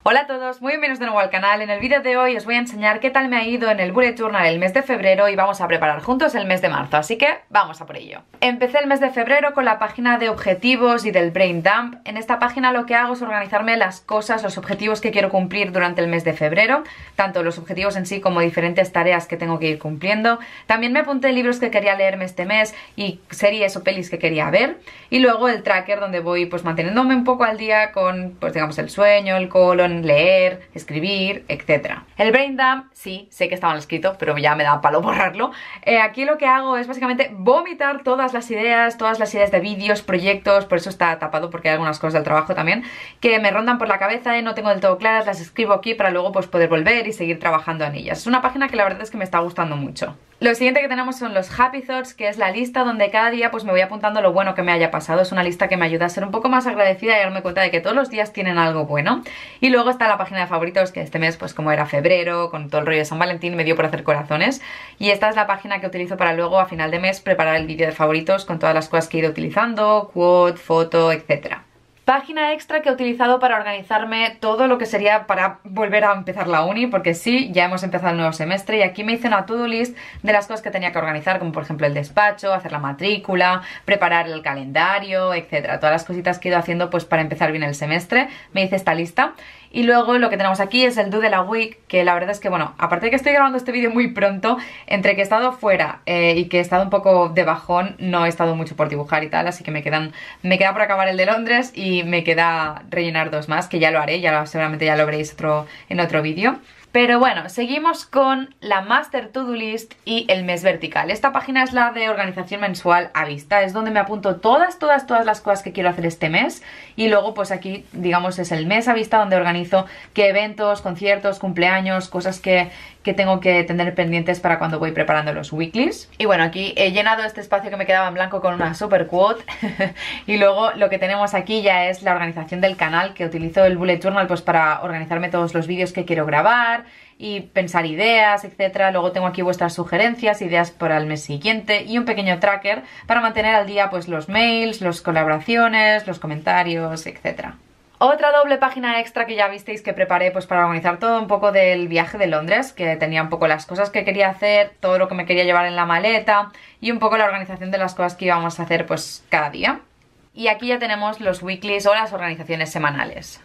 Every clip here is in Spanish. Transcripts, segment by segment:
Hola a todos, muy bienvenidos de nuevo al canal. En el vídeo de hoy os voy a enseñar qué tal me ha ido en el Bullet Journal el mes de febrero y vamos a preparar juntos el mes de marzo, así que vamos a por ello. Empecé el mes de febrero con la página de objetivos y del Brain Dump. En esta página lo que hago es organizarme las cosas, los objetivos que quiero cumplir durante el mes de febrero, tanto los objetivos en sí como diferentes tareas que tengo que ir cumpliendo. También me apunté libros que quería leerme este mes y series o pelis que quería ver, y luego el tracker donde voy pues manteniéndome un poco al día con pues digamos el sueño, el colon, leer, escribir, etc. El Brain Dump, sí, sé que está mal escrito, pero ya me da palo borrarlo. Aquí lo que hago es básicamente vomitar todas las ideas de vídeos, proyectos, por eso está tapado porque hay algunas cosas del trabajo también, que me rondan por la cabeza y no tengo del todo claras, las escribo aquí para luego pues poder volver y seguir trabajando en ellas. Es una página que la verdad es que me está gustando mucho. Lo siguiente que tenemos son los Happy Thoughts, que es la lista donde cada día pues me voy apuntando lo bueno que me haya pasado. Es una lista que me ayuda a ser un poco más agradecida y darme cuenta de que todos los días tienen algo bueno. Y luego está la página de favoritos, que este mes pues como era febrero, con todo el rollo de San Valentín, me dio por hacer corazones. Y esta es la página que utilizo para luego a final de mes preparar el vídeo de favoritos con todas las cosas que he ido utilizando, quote, foto, etcétera. Página extra que he utilizado para organizarme todo lo que sería para volver a empezar la uni, porque sí, ya hemos empezado el nuevo semestre y aquí me hice una to-do list de las cosas que tenía que organizar, como por ejemplo el despacho, hacer la matrícula, preparar el calendario, etcétera. Todas las cositas que he ido haciendo pues para empezar bien el semestre, me hice esta lista. Y luego lo que tenemos aquí es el do de la week, que la verdad es que, bueno, aparte de que estoy grabando este vídeo muy pronto, entre que he estado fuera y que he estado un poco de bajón, no he estado mucho por dibujar y tal, así que me queda por acabar el de Londres y me queda rellenar dos más, que ya lo haré, seguramente ya lo veréis en otro vídeo. Pero bueno, seguimos con la Master To-Do List y el mes vertical. Esta página es la de organización mensual a vista, es donde me apunto todas las cosas que quiero hacer este mes, y luego pues aquí digamos es el mes a vista donde organizo qué eventos, conciertos, cumpleaños, cosas que tengo que tener pendientes para cuando voy preparando los weeklies. Y bueno, aquí he llenado este espacio que me quedaba en blanco con una super quote y luego lo que tenemos aquí ya es la organización del canal, que utilizo el Bullet Journal pues para organizarme todos los vídeos que quiero grabar y pensar ideas, etcétera. Luego tengo aquí vuestras sugerencias, ideas para el mes siguiente y un pequeño tracker para mantener al día pues los mails, las colaboraciones, los comentarios, etcétera. Otra doble página extra que ya visteis que preparé pues para organizar todo un poco del viaje de Londres, que tenía un poco las cosas que quería hacer, todo lo que me quería llevar en la maleta y un poco la organización de las cosas que íbamos a hacer pues cada día. Y aquí ya tenemos los weeklies o las organizaciones semanales.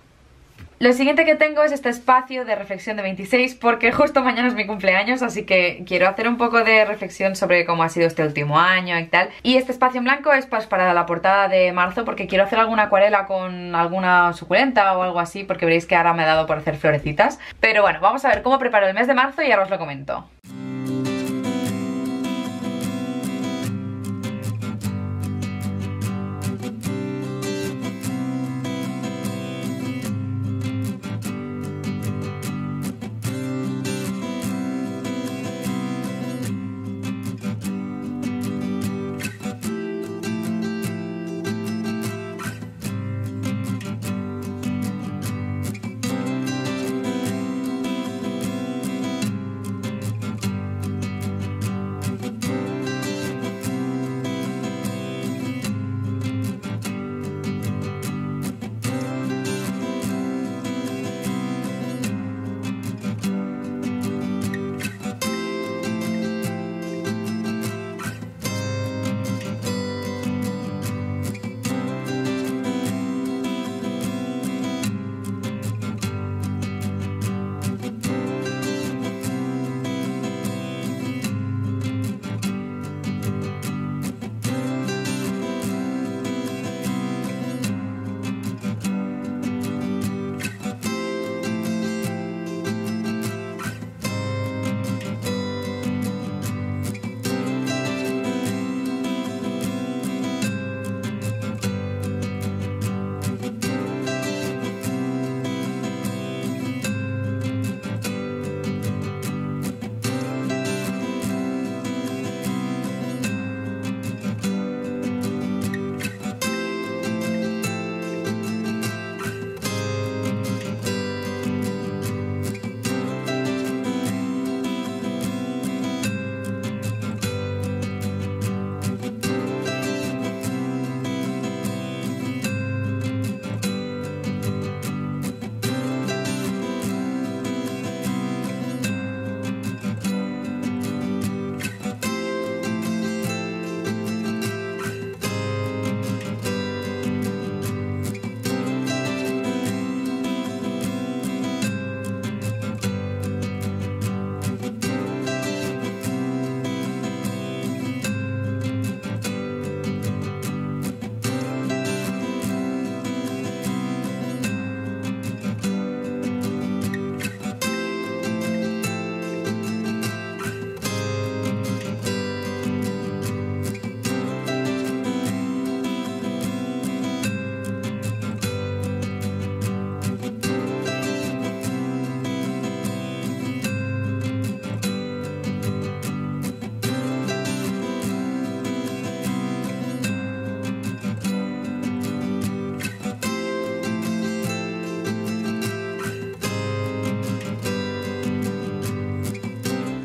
Lo siguiente que tengo es este espacio de reflexión de 26, porque justo mañana es mi cumpleaños, así que quiero hacer un poco de reflexión sobre cómo ha sido este último año y tal. Y este espacio en blanco es pues para la portada de marzo, porque quiero hacer alguna acuarela con alguna suculenta o algo así, porque veréis que ahora me ha dado por hacer florecitas. Pero bueno, vamos a ver cómo preparo el mes de marzo y ahora os lo comento.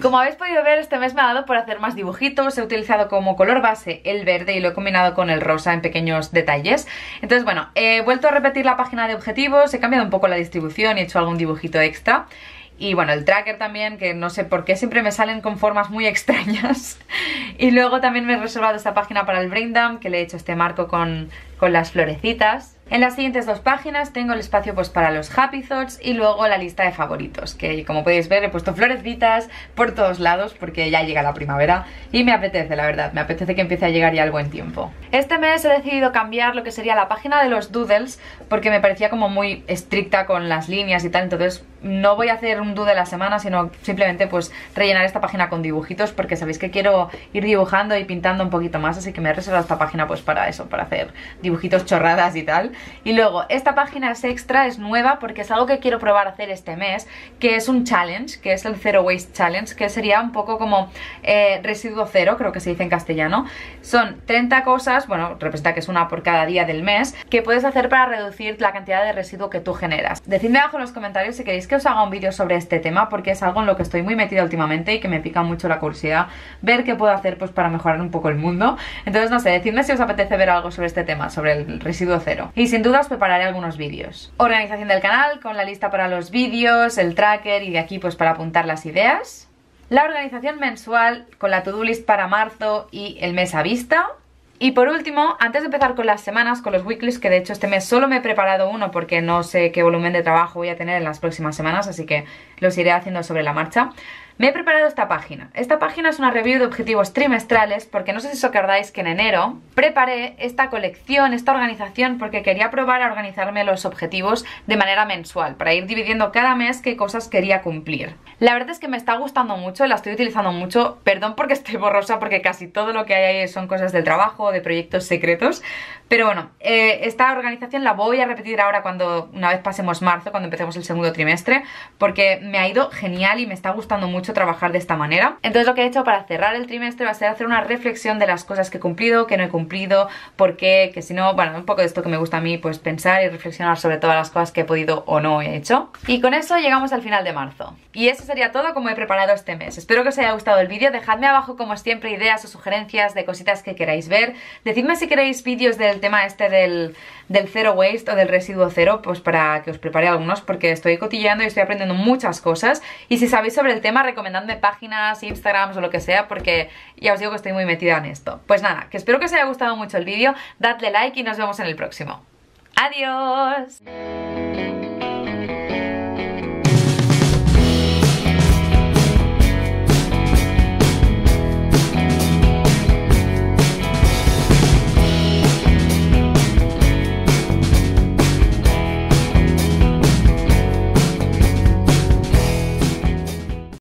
Como habéis podido ver, este mes me ha dado por hacer más dibujitos. He utilizado como color base el verde y lo he combinado con el rosa en pequeños detalles. Entonces bueno, he vuelto a repetir la página de objetivos, he cambiado un poco la distribución y he hecho algún dibujito extra. Y bueno, el tracker también, que no sé por qué siempre me salen con formas muy extrañas. Y luego también me he reservado esta página para el Brain Dump, que le he hecho este marco con las florecitas. En las siguientes dos páginas tengo el espacio pues para los Happy Thoughts y luego la lista de favoritos, que como podéis ver he puesto florecitas por todos lados porque ya llega la primavera y me apetece, la verdad, me apetece que empiece a llegar ya el buen tiempo. Este mes he decidido cambiar lo que sería la página de los doodles porque me parecía como muy estricta con las líneas y tal, entonces no voy a hacer un doodle a la semana, sino simplemente pues rellenar esta página con dibujitos porque sabéis que quiero ir dibujando y pintando un poquito más, así que me he reservado esta página pues para eso, para hacer dibujitos, chorradas y tal. Y luego esta página es extra, es nueva porque es algo que quiero probar a hacer este mes, que es un challenge, que es el Zero Waste Challenge, que sería un poco como residuo cero, creo que se dice en castellano. Son 30 cosas, bueno, representa que es una por cada día del mes, que puedes hacer para reducir la cantidad de residuo que tú generas. Decidme abajo en los comentarios si queréis que os haga un vídeo sobre este tema, porque es algo en lo que estoy muy metida últimamente y que me pica mucho la curiosidad ver qué puedo hacer pues para mejorar un poco el mundo. Entonces no sé, decidme si os apetece ver algo sobre este tema, sobre el residuo cero. Y sin duda os prepararé algunos vídeos. Organización del canal con la lista para los vídeos, el tracker y de aquí pues para apuntar las ideas. La organización mensual con la to-do list para marzo y el mes a vista. Y por último, antes de empezar con las semanas, con los weeklies, que de hecho este mes solo me he preparado uno porque no sé qué volumen de trabajo voy a tener en las próximas semanas, así que los iré haciendo sobre la marcha. Me he preparado esta página. Esta página es una review de objetivos trimestrales porque no sé si os acordáis que en enero preparé esta colección, esta organización, porque quería probar a organizarme los objetivos de manera mensual, para ir dividiendo cada mes qué cosas quería cumplir. La verdad es que me está gustando mucho, la estoy utilizando mucho. Perdón porque estoy borrosa porque casi todo lo que hay ahí son cosas del trabajo, de proyectos secretos. Pero bueno, esta organización la voy a repetir ahora una vez pasemos marzo, cuando empecemos el segundo trimestre, porque me ha ido genial y me está gustando mucho trabajar de esta manera. Entonces lo que he hecho para cerrar el trimestre va a ser hacer una reflexión de las cosas que he cumplido, que no he cumplido, por qué, que si no, bueno, un poco de esto que me gusta a mí, pues pensar y reflexionar sobre todas las cosas que he podido o no he hecho. Y con eso llegamos al final de marzo. Y eso sería todo como he preparado este mes. Espero que os haya gustado el vídeo, dejadme abajo como siempre ideas o sugerencias de cositas que queráis ver. Decidme si queréis vídeos del tema este del zero waste o del residuo cero, pues para que os prepare algunos, porque estoy cotilleando y estoy aprendiendo muchas cosas. Y si sabéis sobre el tema, recomendadme páginas, Instagrams o lo que sea, porque ya os digo que estoy muy metida en esto. Pues nada, que espero que os haya gustado mucho el vídeo, dadle like y nos vemos en el próximo. ¡Adiós!